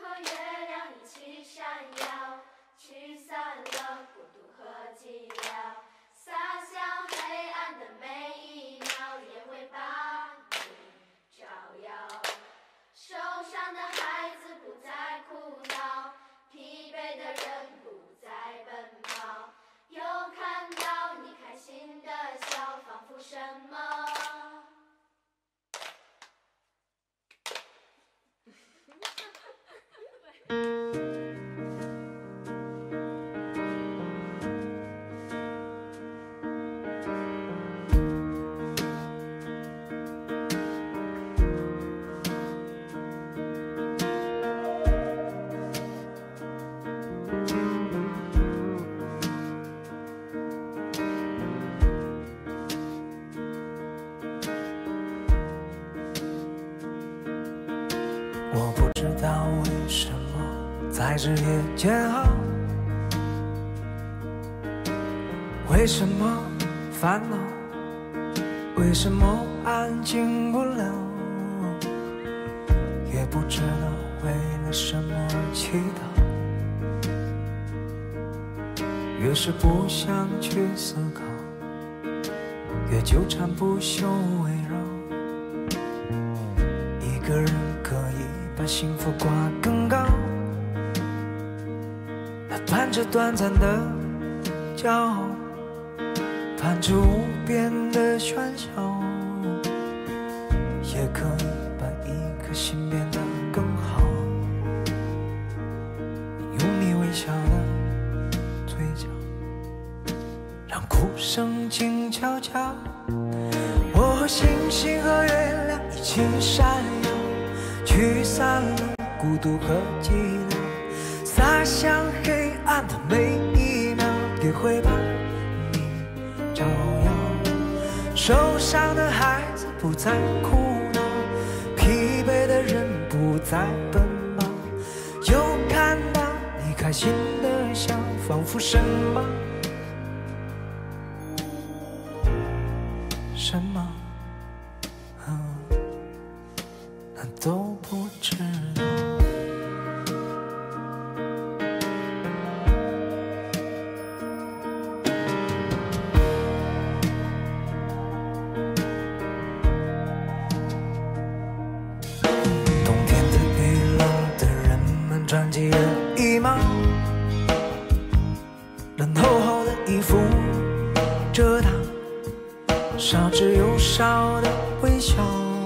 和月亮一起闪耀，驱散了孤独和寂寥，洒向黑暗的每一秒，也会把你照耀。受伤的孩子不再哭闹，疲惫的人不再奔跑，又看到你开心的笑，仿佛什么我不知道为什么在日夜煎熬，为什么烦恼，为什么安静不了，也不知道为了什么而祈祷。越是不想去思考，越纠缠不休围绕，一个人可以把幸福挂更高，他盼着短暂的骄傲，盼着无边的喧嚣，也可以把一颗心变得更好。用你微笑的嘴角，让哭声静悄悄。我和星星和月亮一起闪耀，驱散了孤独和寂寥，洒向黑暗的每一秒，也会把你照耀。受伤的孩子不再哭闹，疲惫的人不再奔跑，又看到你开心的笑，仿佛什么都不知道。冬天的雨，冷的人们穿起了衣帽，冷厚厚的衣服遮挡少之又少的微笑。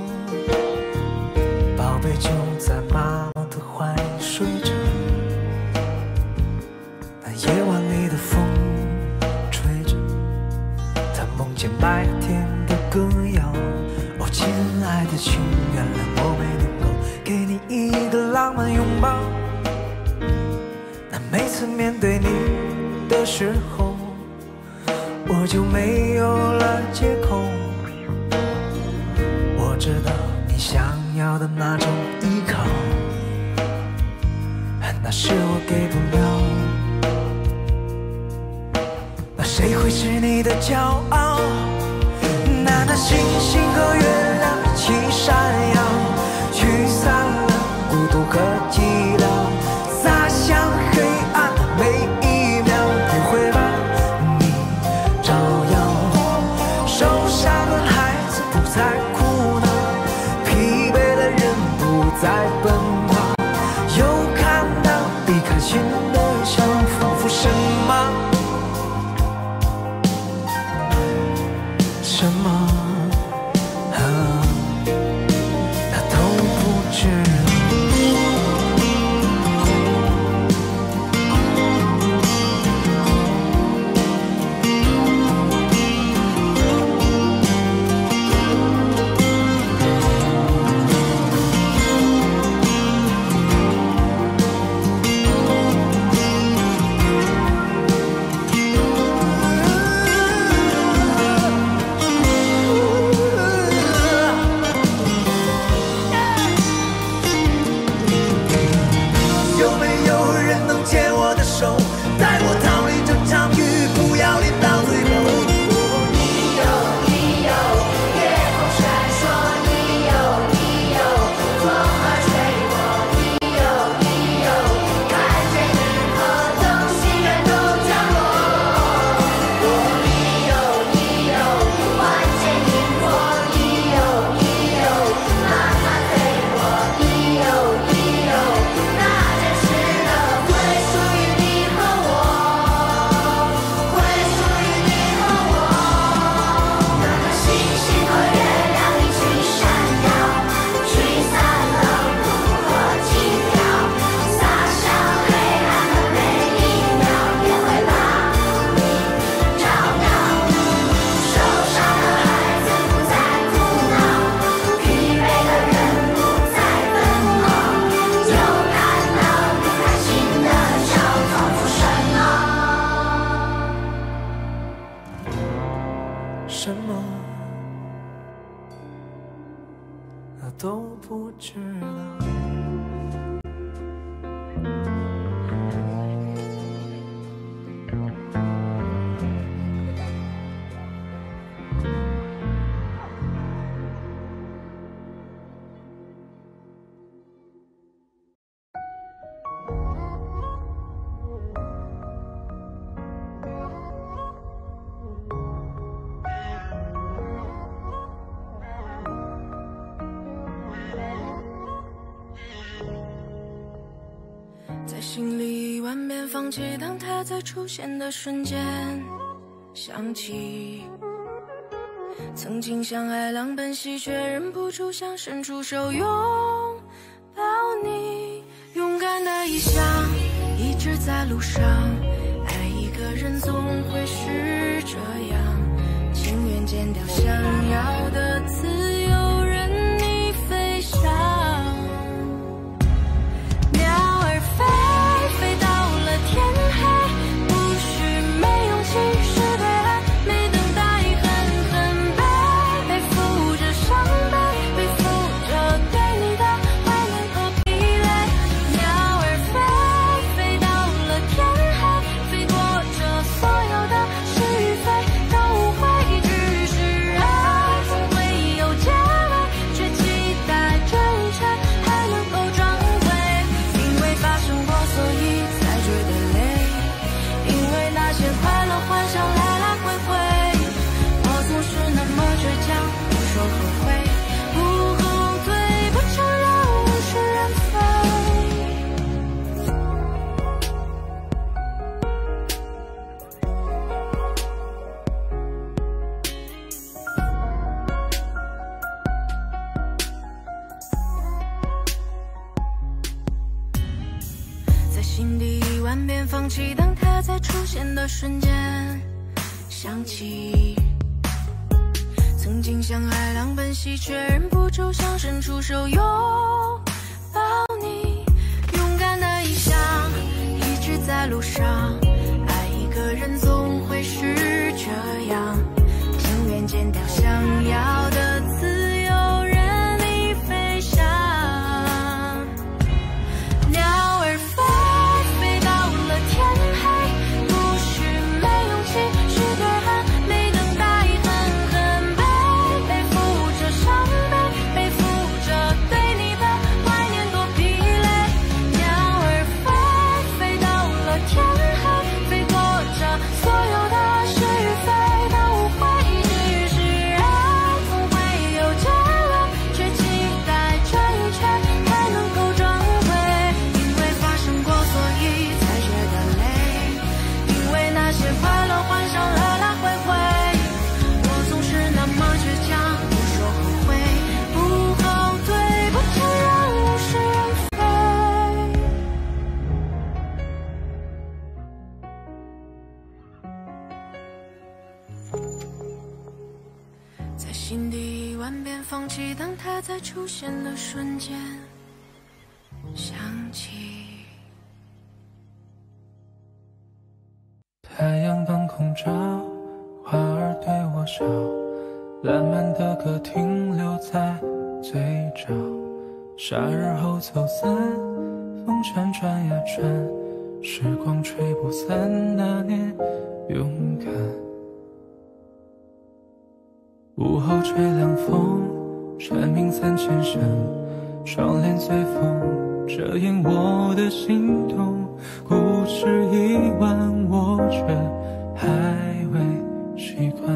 宝贝就在妈妈的怀里睡着，那夜晚里的风吹着，她梦见白天的歌谣。哦，亲爱的，请原谅我没能够给你一个浪漫拥抱。那每次面对你的时候，我就没有了借口。我知道你想要的那种依靠，那是我给不了。那谁会是你的骄傲？那星星和月亮一起闪耀，驱散了孤独和寂寥，洒向黑暗的每一秒，也会把你照耀。受伤的孩子不再哭闹，疲惫的人不再奔跑，又看到你开心的笑，仿佛什么那都不知道。 在心里万遍放弃，当它在出现的瞬间想起，曾经相爱浪奔袭，却忍不住想伸出手拥抱你。勇敢的异乡，一直在路上，爱一个人总会是这样，情愿剪掉想要的自由，任你飞翔。鸟儿飞，飞到了天黑，不是没勇气，是对爱没等待，狠狠背负着伤悲，背负着对你的怀念和疲累。鸟儿飞，飞到了天黑，飞过这所有的是与非，都会只是爱，总会有结尾，却期待这一切还能够转回。因为发生过，所以才觉得累，因为那些快乐幻想来来回回，我总是那么倔强，不说后悔，不后退，不承认物是人非。在心底一万遍放弃，当它在出现的瞬间想起，曾经相爱浪奔袭，却忍不住想伸出手拥抱你。勇敢的异乡，一直在路上，爱一个人总会是这样，情愿剪掉想要的自由，任你飞翔。鸟儿飞，飞到了天黑，不是没勇气，是对爱没等待，狠狠背负着伤悲，背负着对你的怀念多疲累。鸟儿飞，飞到了天黑，飞过这所有的是与非，都会只是爱，总会有结尾，却期待这一切还能够转回。因为发生过，所以才觉得累，因为那些快乐幻想来来回回，我总是那么倔强，不说后悔，不后退，不承认物是人非。在心底一万遍放弃，当它在出现的瞬间想起。 太阳当空照，花儿对我笑，烂漫的歌停留在嘴角。夏日后走散，风辗转呀转，时光吹不散那年勇敢。午后吹凉风，蝉鸣三千声，窗帘随风遮掩我的心动。故事已完，我却还未习惯。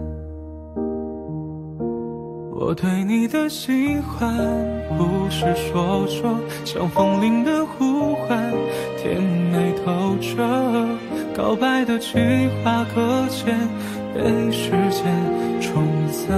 我对你的喜欢，不是说说，像风铃的呼唤，甜美透彻。告白的计划搁浅，被时间冲散。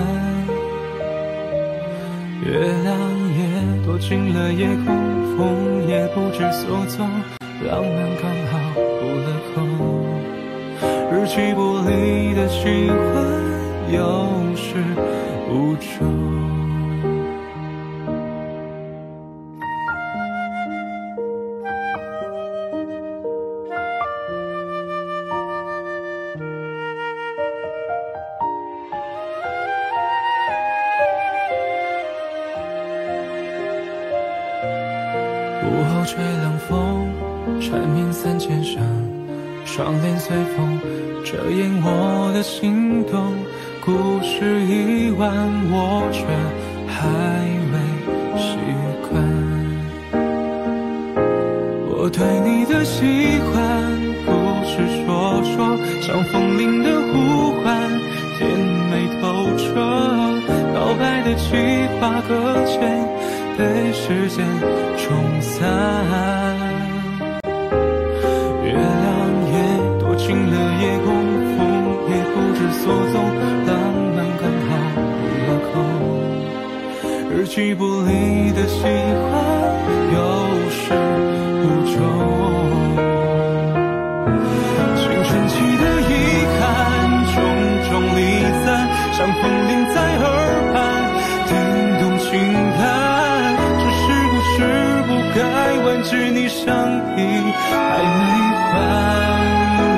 月亮也躲进了夜空，风也不知所踪，浪漫刚好补了空。日期不离的喜欢，有始无终。午后吹凉风，缠绵三千声，窗帘随风遮掩我的心动。故事已完，我却还未习惯。我对你的喜欢，不是说说，像风铃的呼唤，甜美透彻。告白的计划搁浅，被时间冲散。 醒了夜空，风也不知所踪，浪漫刚好落空，日记簿里的喜欢有始无终。青春期的遗憾，种种离散，像风铃在耳畔叮咚轻弹，只是故事不该完，只你伤意还没还。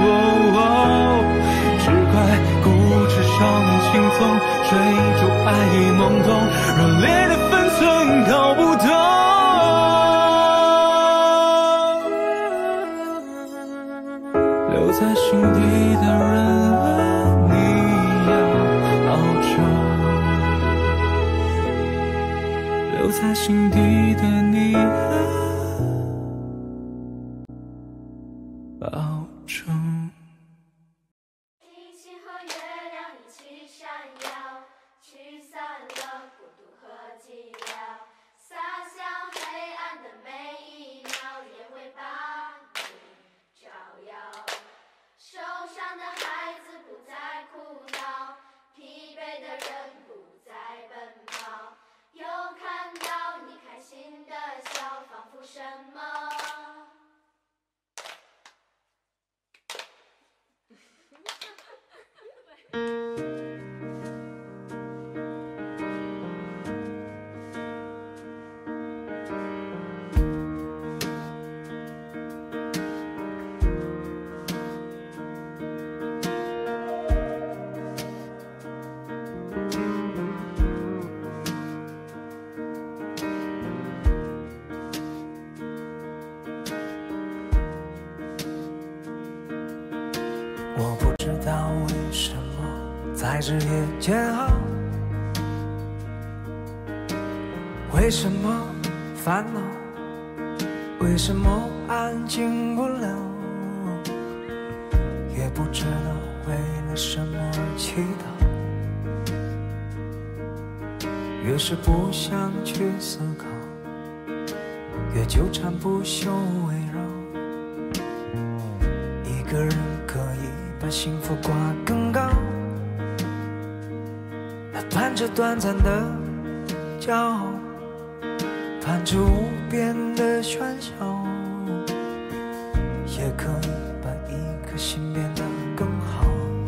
只怪固执少年轻纵，追逐爱意懵懂，热烈的分寸搞不懂。留在心底的人，你要保重。留在心底的你，保重。 星星和月亮一起闪耀，驱散了孤独和寂寥，洒向黑暗的每一秒，也会把你照耀。受伤的孩子不再哭闹，疲惫的人不再奔跑，又看到你开心的笑，仿佛什么我不知道为什么在日夜煎熬，为什么烦恼，为什么安静不了，也不知道为了什么而祈祷。越是不想去思考，越纠缠不休围绕。一个人可以把幸福挂更高，那盼着短暂的骄傲，盼着无边的喧嚣，也可以把一颗心变得更好。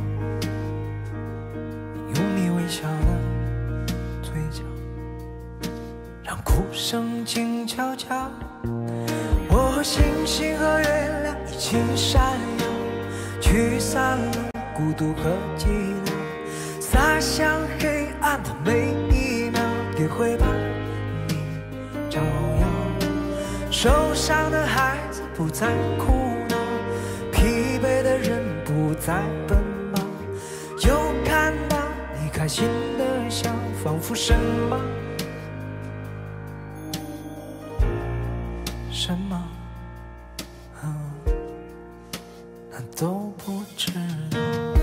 用你微笑的嘴角，让哭声静悄悄。我和星星和月亮一起闪耀，驱散了孤独和寂寥，洒向黑暗的每一秒，也会把你照耀。受伤的孩子不再哭闹，疲惫的人不再奔跑，又看到你开心的笑，仿佛什么都不知道。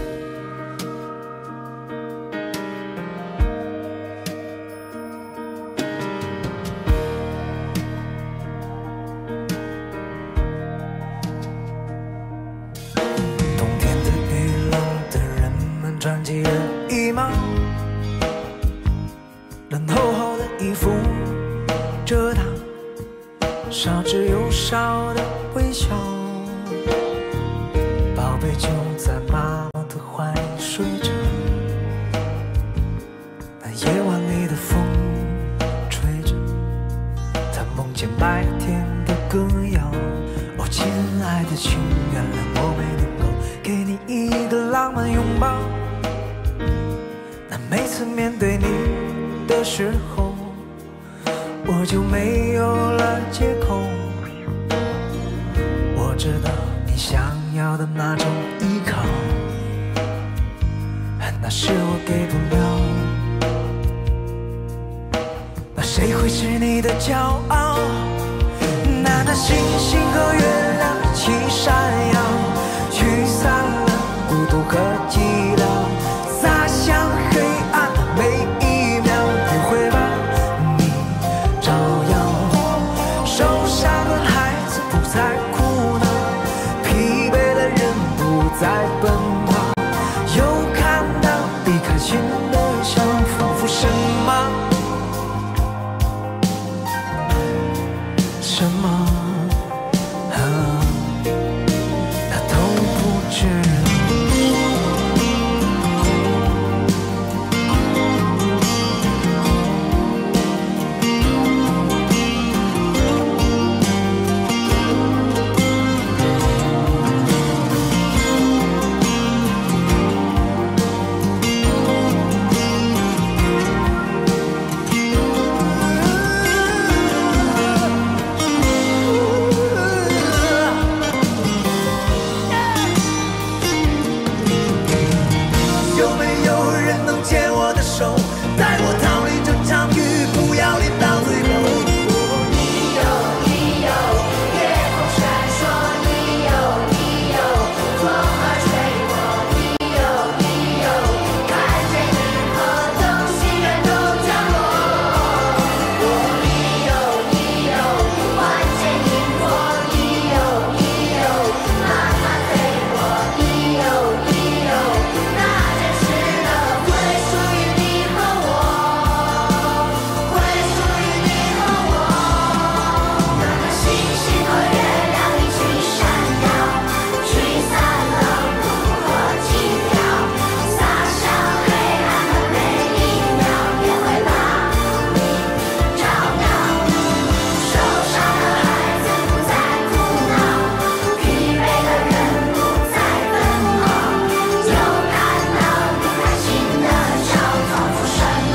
冬天的雨，冷的人们穿起了衣帽，冷厚厚的衣服遮挡少之又少的微笑。宝贝就在妈妈的怀里睡着，那夜晚里的风吹着，她梦见白天的歌谣。哦，亲爱的，请原谅我没能够给你一个浪漫拥抱。那每次面对你的时候，我就没有了借口。我知道你想要的那种依靠，那是我给不了。那谁会是你的骄傲？那星星和月亮一起闪耀，驱散了孤独和寂寥，洒向黑暗的每一秒，也会把你照耀。受伤的孩子不再哭闹，疲惫的人不再么？那都不知道。有没有人能牵我的手，带我逃离这场雨，不要淋到最后。 你有，你有，夜空闪烁，你有，你有，风儿吹过，你有，你有，看见银河从西远东降落。你有，你有，万千萤火，你有，你有，慢慢飞过，你有，你有，那真实的会属于你和我，会属于你和我。让那星星和月亮一起闪耀，驱散了孤独和寂寥，洒向黑暗的每一秒，也会把你照亮。受伤的孩子不再哭闹，疲惫的人不再奔跑，勇敢的离开新的笑，仿佛什么？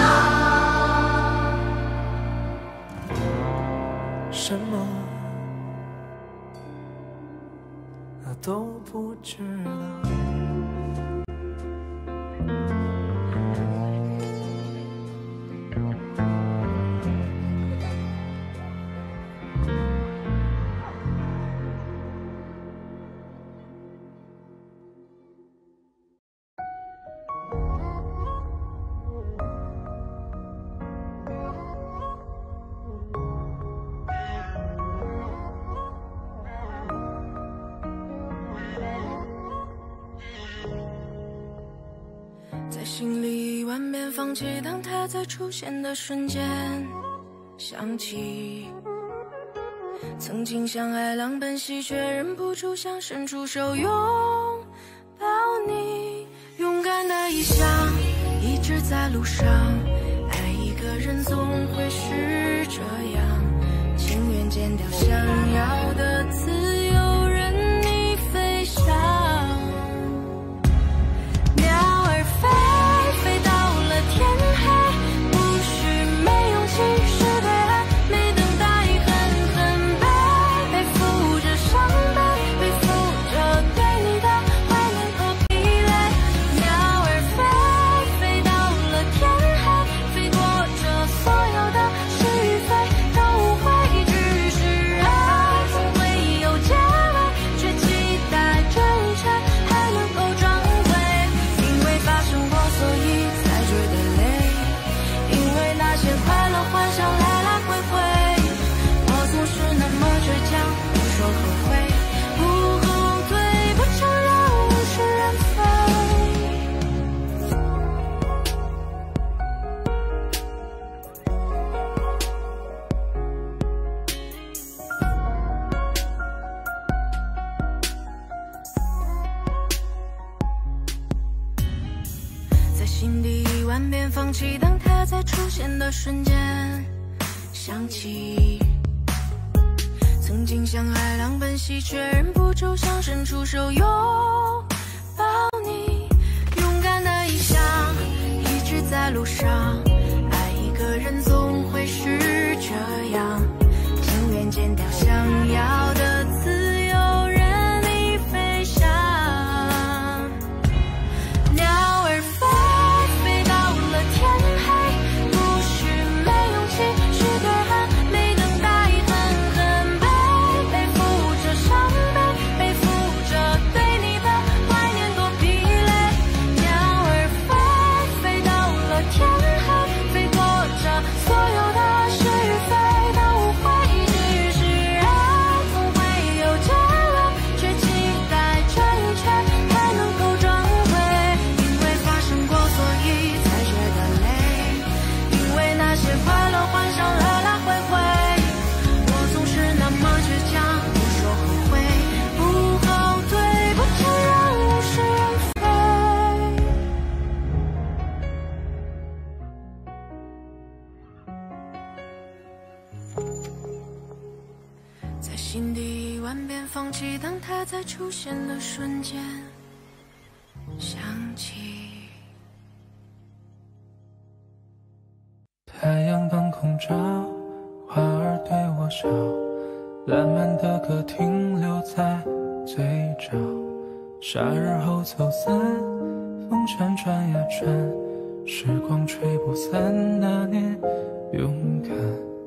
什么？那都不知道。 在心里一万遍放弃，当它在出现的瞬间想起，曾经像爱浪奔袭，却忍不住想伸出手拥抱你。勇敢的异乡，一直在路上，爱一个人总会是这样，情愿剪掉想要的自由，任你飞翔。鸟儿飞，飞到了天黑，不许没勇气，是对爱没等待，狠狠背负着伤悲，背负着对你的怀念和疲累。鸟儿飞，飞到了天黑，飞过这所有的是与非，都会只是爱，总会有结尾，却期待这一切还能够装醉。因为发生过，所以才觉得累，因为那些快乐幻想来来回回，我总是那么倔强，不说后悔，不后退，不承认物是人在心底一万遍放弃，当它在出现的瞬间想起，曾经像海浪奔袭，却忍不住想伸出手拥抱你。勇敢的异乡，一直在路上，爱一个人总会是这样，情愿剪掉想要的自由，任你飞翔。鸟儿飞，飞到了天黑，不许没勇气，是对爱没等待，狠狠背负着伤悲，背负着对你的怀念多疲累。鸟儿飞，飞到了天黑，飞过这所有的是与非，都心底万遍放弃，当它在出现的瞬间想起。 太阳当空照，花儿对我笑，烂漫的歌停留在嘴角。夏日后走散，风扇转呀转，时光吹不散那年勇敢。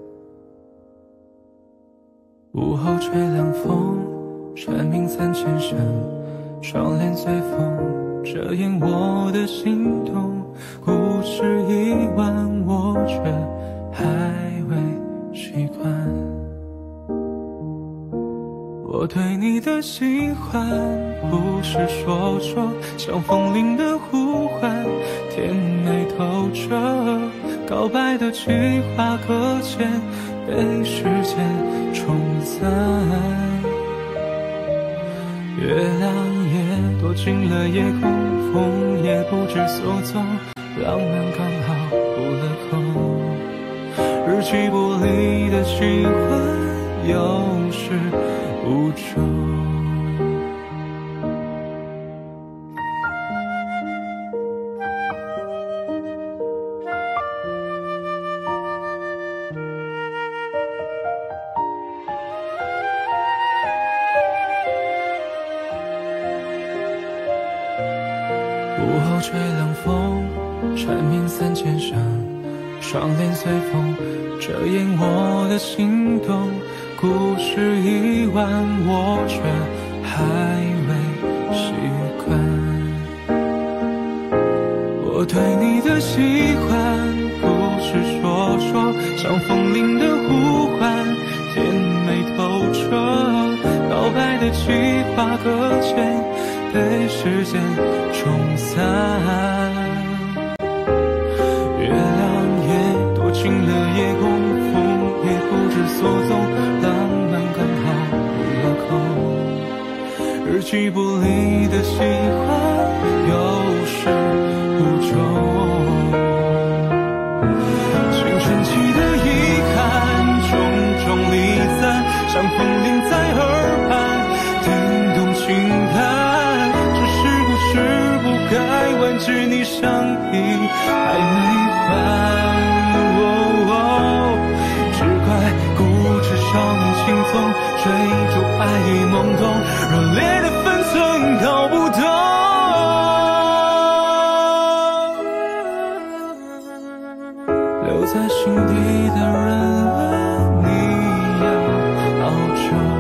午后吹凉风，蝉鸣三千声，窗帘随风遮掩我的心动。故事已完，我却还未习惯。我对你的喜欢，不是说说，像风铃的呼唤，甜美透彻。告白的菊花搁浅，被时间冲散。月亮也躲进了夜空，风也不知所踪，浪漫刚好补了空。日期不离的喜欢，有始无终。午后吹凉风，蝉鸣三千声，窗帘随风遮掩我的心动。故事已完，我却还未习惯。我对你的喜欢，不是说说，像风铃的呼唤，甜美透彻。告白的菊花搁浅，被时间冲散。月亮也躲进了夜空，风也不知所踪，浪漫刚好补了空。日期不离的喜欢，有始无终。青春期的遗憾，种种离散，像风铃在耳畔听懂轻叹。只是故事不该完，只你伤意还没还。只怪固执少年心纵，追逐爱已懵懂，热烈的分寸搞不懂。留在心底的人啊，你要保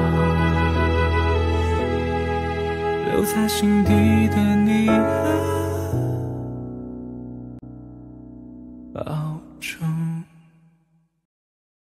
重。留在心底的你啊，保重。